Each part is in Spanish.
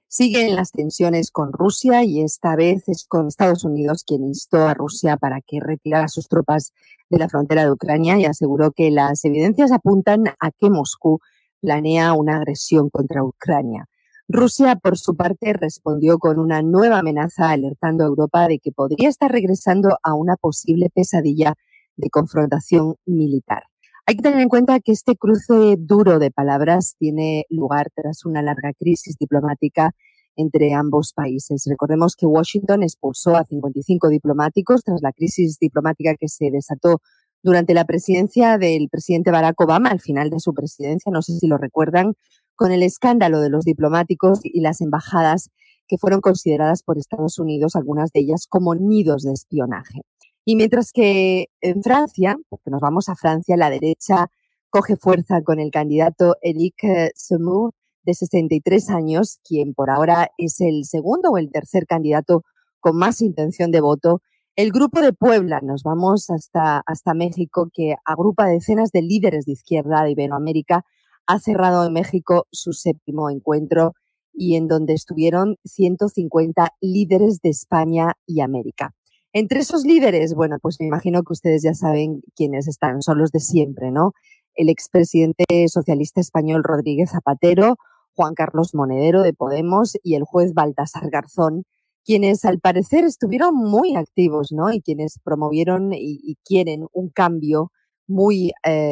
Siguen las tensiones con Rusia y esta vez es con Estados Unidos quien instó a Rusia para que retirara sus tropas de la frontera de Ucrania y aseguró que las evidencias apuntan a que Moscú planea una agresión contra Ucrania. Rusia, por su parte, respondió con una nueva amenaza alertando a Europa de que podría estar regresando a una posible pesadilla de confrontación militar. Hay que tener en cuenta que este cruce duro de palabras tiene lugar tras una larga crisis diplomática entre ambos países. Recordemos que Washington expulsó a 55 diplomáticos tras la crisis diplomática que se desató durante la presidencia del presidente Barack Obama, al final de su presidencia, no sé si lo recuerdan, con el escándalo de los diplomáticos y las embajadas que fueron consideradas por Estados Unidos, algunas de ellas como nidos de espionaje. Y mientras que en Francia, porque nos vamos a Francia, la derecha coge fuerza con el candidato Éric Zemmour, de 63 años, quien por ahora es el segundo o el tercer candidato con más intención de voto. El Grupo de Puebla, nos vamos hasta México, que agrupa decenas de líderes de izquierda de Iberoamérica, ha cerrado en México su 7º encuentro y en donde estuvieron 150 líderes de España y América. Entre esos líderes, bueno, pues me imagino que ustedes ya saben quiénes están, son los de siempre, ¿no? El expresidente socialista español Rodríguez Zapatero, Juan Carlos Monedero de Podemos y el juez Baltasar Garzón, quienes al parecer estuvieron muy activos, ¿no? Y quienes promovieron y quieren un cambio muy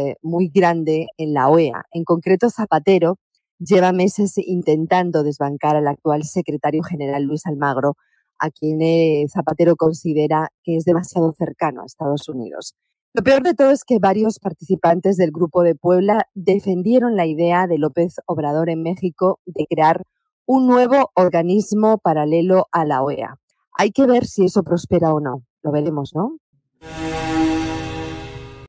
grande en la OEA. En concreto, Zapatero lleva meses intentando desbancar al actual secretario general Luis Almagro, a quien Zapatero considera que es demasiado cercano a Estados Unidos. Lo peor de todo es que varios participantes del Grupo de Puebla defendieron la idea de López Obrador en México de crear un nuevo organismo paralelo a la OEA. Hay que ver si eso prospera o no. Lo veremos, ¿no?